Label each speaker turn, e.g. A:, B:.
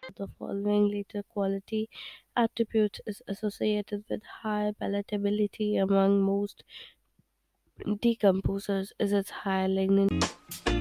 A: The following later quality attribute is associated with high palatability among most decomposers is its high lignin